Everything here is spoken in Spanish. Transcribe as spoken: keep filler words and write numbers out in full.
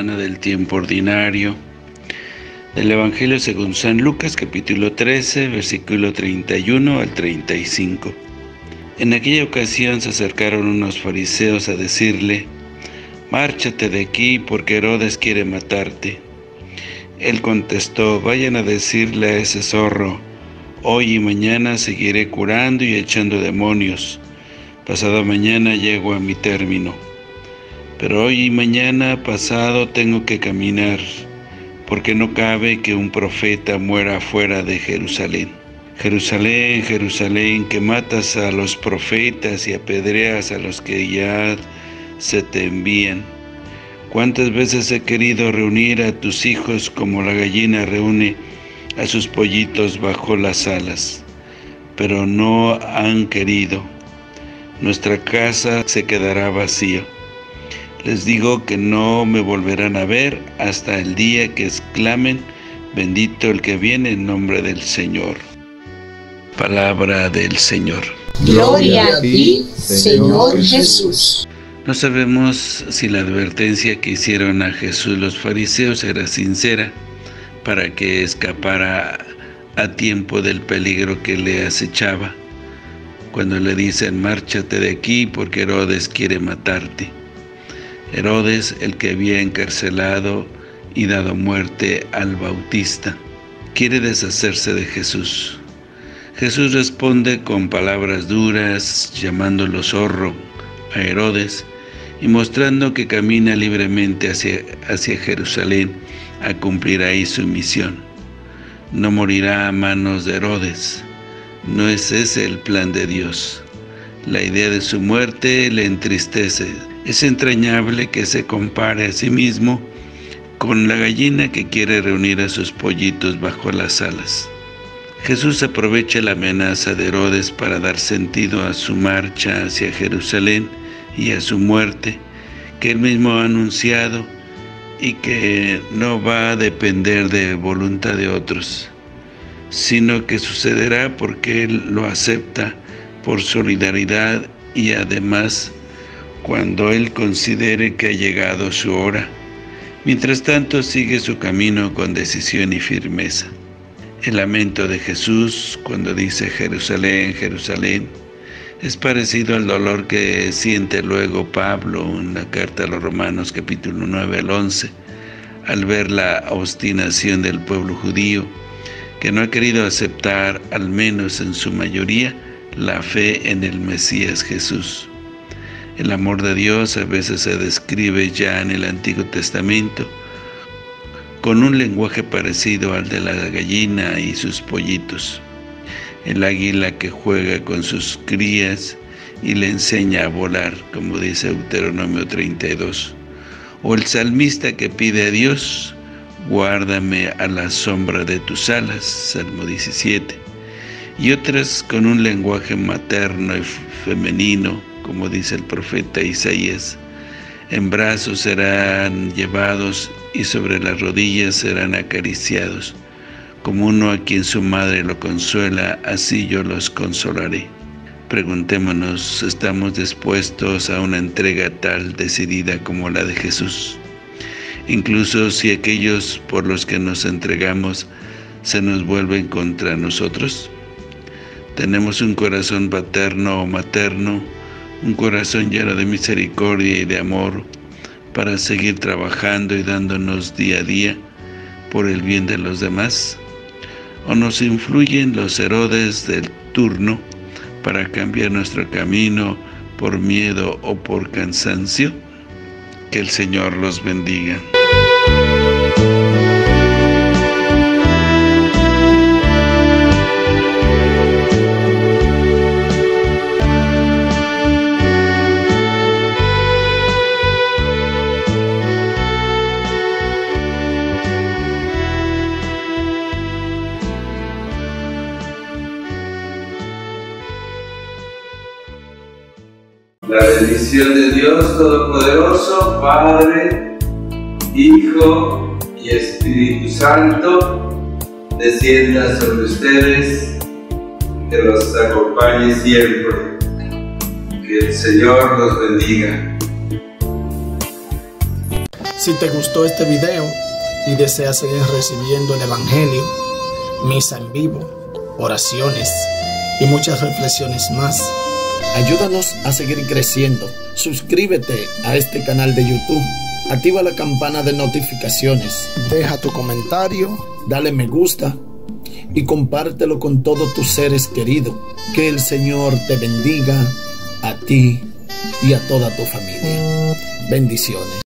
semana del tiempo ordinario del Evangelio según San Lucas, capítulo trece, versículo treinta y uno al treinta y cinco. En aquella ocasión se acercaron unos fariseos a decirle: «Márchate de aquí, porque Herodes quiere matarte». Él contestó: «Vayan a decirle a ese zorro: hoy y mañana seguiré curando y echando demonios. Pasado mañana llego a mi término. Pero hoy y mañana pasado tengo que caminar, porque no cabe que un profeta muera fuera de Jerusalén. Jerusalén, Jerusalén, que matas a los profetas y apedreas a los que ya se te envían. ¿Cuántas veces he querido reunir a tus hijos como la gallina reúne a sus pollitos bajo las alas? Pero no han querido. Nuestra casa se quedará vacía. Les digo que no me volverán a ver hasta el día que exclamen: bendito el que viene en nombre del Señor». Palabra del Señor. Gloria a ti, Señor Jesús. No sabemos si la advertencia que hicieron a Jesús los fariseos era sincera, para que escapara a tiempo del peligro que le acechaba, cuando le dicen: «Márchate de aquí, porque Herodes quiere matarte». Herodes, el que había encarcelado y dado muerte al Bautista, quiere deshacerse de Jesús. Jesús responde con palabras duras, llamándolo zorro a Herodes y mostrando que camina libremente hacia, hacia Jerusalén a cumplir ahí su misión. No morirá a manos de Herodes. No es ese el plan de Dios. La idea de su muerte le entristece. Es entrañable que se compare a sí mismo con la gallina que quiere reunir a sus pollitos bajo las alas. Jesús aprovecha la amenaza de Herodes para dar sentido a su marcha hacia Jerusalén y a su muerte, que él mismo ha anunciado y que no va a depender de voluntad de otros, sino que sucederá porque él lo acepta por solidaridad y además cuando él considere que ha llegado su hora. Mientras tanto, sigue su camino con decisión y firmeza. El lamento de Jesús cuando dice Jerusalén, Jerusalén, es parecido al dolor que siente luego Pablo en la carta a los Romanos capítulo nueve al once, al ver la obstinación del pueblo judío, que no ha querido aceptar, al menos en su mayoría, la fe en el Mesías Jesús. El amor de Dios a veces se describe ya en el Antiguo Testamento con un lenguaje parecido al de la gallina y sus pollitos. El águila que juega con sus crías y le enseña a volar, como dice Deuteronomio treinta y dos. O el salmista que pide a Dios: guárdame a la sombra de tus alas, Salmo diecisiete. Y otras con un lenguaje materno y femenino, como dice el profeta Isaías: en brazos serán llevados y sobre las rodillas serán acariciados. Como uno a quien su madre lo consuela, así yo los consolaré. Preguntémonos, ¿estamos dispuestos a una entrega tal decidida como la de Jesús? Incluso si aquellos por los que nos entregamos se nos vuelven contra nosotros. ¿Tenemos un corazón paterno o materno, un corazón lleno de misericordia y de amor, para seguir trabajando y dándonos día a día por el bien de los demás? ¿O nos influyen los Herodes del turno para cambiar nuestro camino por miedo o por cansancio? Que el Señor los bendiga. La bendición de Dios Todopoderoso, Padre, Hijo y Espíritu Santo, descienda sobre ustedes, que los acompañe siempre. Que el Señor los bendiga. Si te gustó este video y deseas seguir recibiendo el Evangelio, misa en vivo, oraciones y muchas reflexiones más, ayúdanos a seguir creciendo. Suscríbete a este canal de YouTube, activa la campana de notificaciones, deja tu comentario, dale me gusta y compártelo con todos tus seres queridos. Que el Señor te bendiga a ti y a toda tu familia. Bendiciones.